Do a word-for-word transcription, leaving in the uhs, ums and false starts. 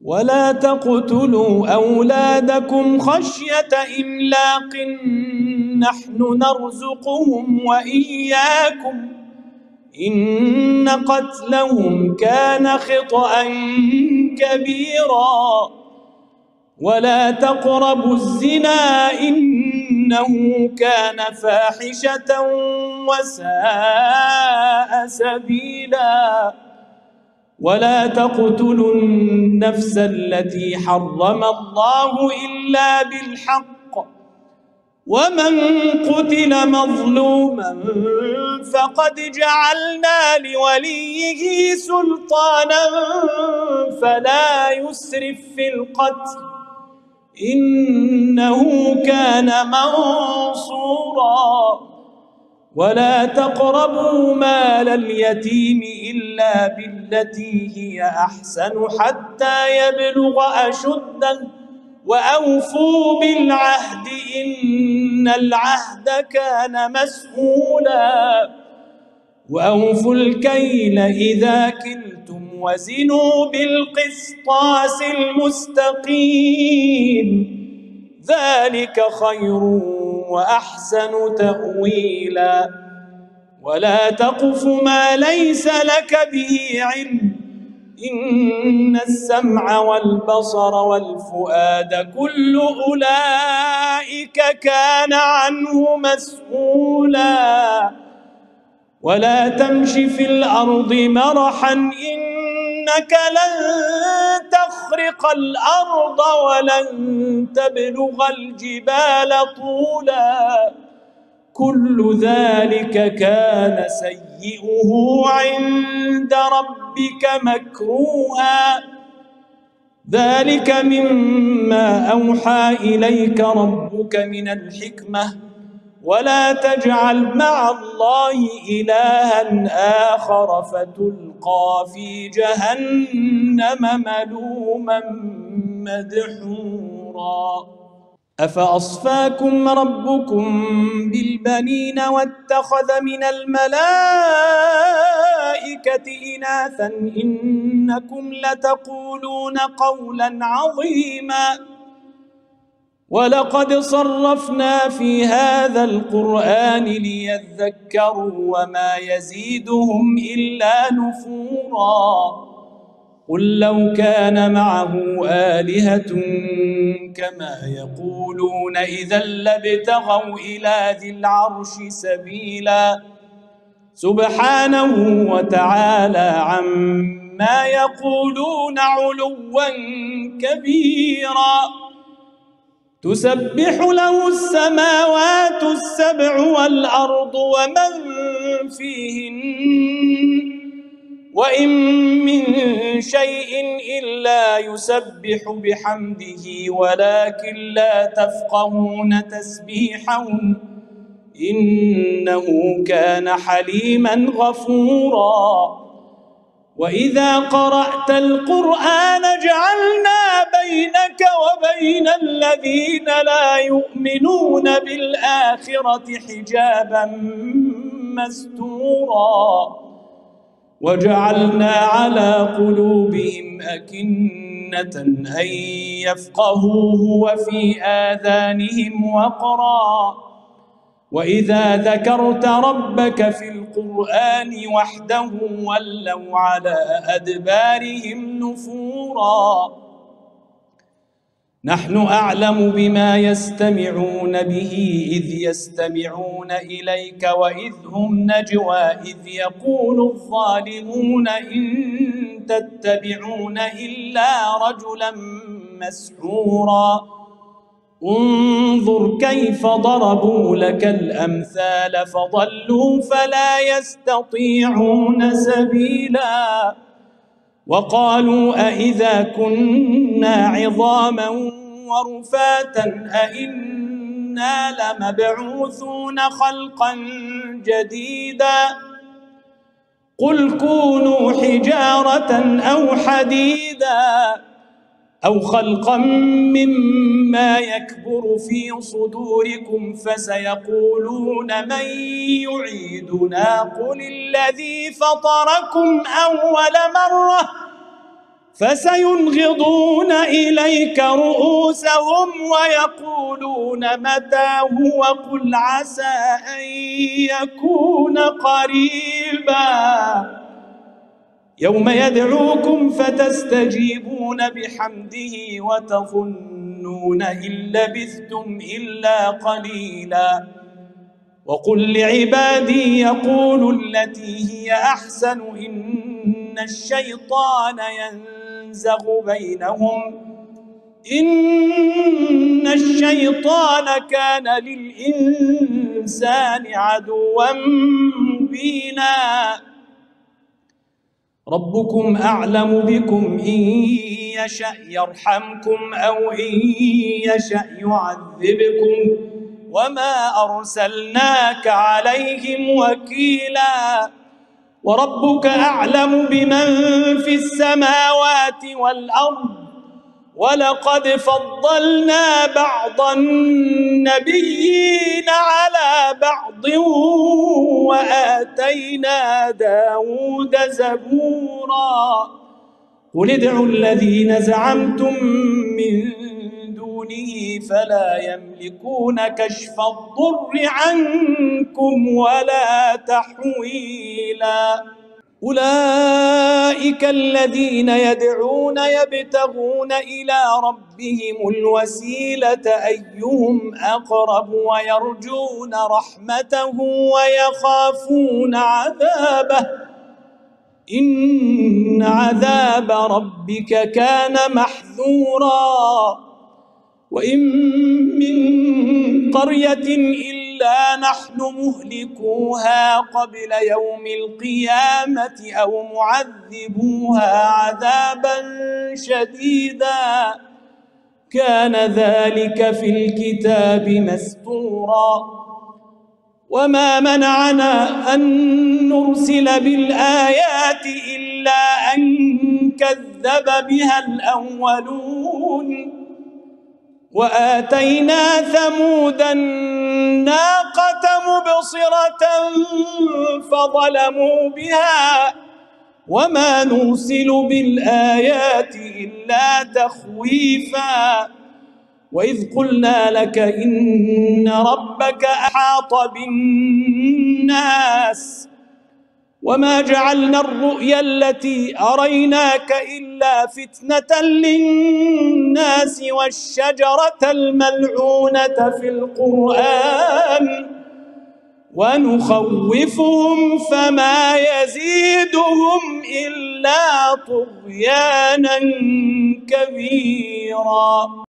ولا تقتلوا أولادكم خشية إملاق نحن نرزقهم وإياكم إن قتلهم كان خطأ كبيرا ولا تقربوا الزنا إنه كان فاحشة وساء سبيلا ولا تقتلوا النفس التي حرم الله إلا بالحق ومن قتل مظلوما فقد جعلنا لوليه سلطانا فلا يسرف في القتل إنه كان منصورا ولا تقربوا مال اليتيم إلا بالتي هي أحسن حتى يبلغ أشده وأوفوا بالعهد إن العهد كان مسؤولا وأوفوا الكيل إذا كلتم وزنوا بالقسطاس المستقيم ذلك خير وأحسن تأويلا ولا تقف ما ليس لك به علم إن السمع والبصر والفؤاد كل أولئك كان عنه مسؤولا ولا تمش في الأرض مرحا إنك لن تخرق الأرض ولن تبلغ الجبال طولا كل ذلك كان سيئه عند ربك مكروها ذلك مما أوحى إليك ربك من الحكمة ولا تجعل مع الله إلها آخر فتلقى في جهنم ملوما مدحورا أفأصفاكم ربكم بالبنين واتخذ من الملائكة إناثا إنكم لتقولون قولا عظيما ولقد صرفنا في هذا القرآن ليذكروا وما يزيدهم إلا نفورا قل لو كان معه آلهة كما يقولون إذا لابتغوا إلى ذي العرش سبيلا سبحانه وتعالى عما يقولون علوا كبيرا تسبح له السماوات السبع والأرض ومن فيهن وإن من شيء إلا يسبح بحمده ولكن لا تفقهون تسبيحهم إنه كان حليما غفورا وإذا قرأت القرآن جعلنا بينك وبين الذين لا يؤمنون بالآخرة حجابا مستورا وجعلنا على قلوبهم أكنة أن يفقهوه وفي آذانهم وقرا وإذا ذكرت ربك في القرآن وحده ولوا على أدبارهم نفورا نحن أعلم بما يستمعون به إذ يستمعون إليك وإذ هم نجوى إذ يقول الظالمون إن تتبعون إلا رجلا مسحورا انظر كيف ضربوا لك الأمثال فضلوا فلا يستطيعون سبيلا وقالوا أإذا كنا عظاما ورفاتا أإنا لمبعوثون خلقا جديدا قل كونوا حجارة أو حديدا أو خلقا مما يكبر في صدوركم فسيقولون من يعيدنا قل الذي فطركم أول مرة فسينغضون إليك رؤوسهم ويقولون متى هو قل عسى أن يكون قريبا يوم يدعوكم فتستجيبون بحمده وتظنون إن لبثتم إلا قليلا وقل لعبادي يقولوا التي هي أحسن إن الشيطان ينزغ بينهم إن الشيطان كان للإنسان عدوا مبينا ربكم أعلم بكم إن يشأ يرحمكم أو إن يشأ يعذبكم وما أرسلناك عليهم وكيلا وربك أعلم بمن في السماوات والأرض ولقد فضلنا بعض النبيين على بعض وآتينا داود زبورا قل ادعوا الذين زعمتم من دونه فلا يملكون كشف الضر عنكم ولا تحويلا أولئك الذين يدعون يبتغون إلى ربهم الوسيلة أيهم أقرب ويرجون رحمته ويخافون عذابه إن عذاب ربك كان محذورا وإن من قرية إلا نحن مهلكوها قبل يوم القيامة أو معذبوها عذابا شديدا كان ذلك في الكتاب مسطورا وما منعنا أن نرسل بالآيات إلا أن كذب بها الأولون وآتينا ثمود الناقة مبصرة فظلموا بها وما نرسل بالآيات إلا تخويفا وإذ قلنا لك إن ربك أحاط بالناس وما جعلنا الرؤيا التي أريناك إلا فتنة للناس والشجرة الملعونة في القرآن ونخوفهم فما يزيدهم إلا طغيانا كبيرا.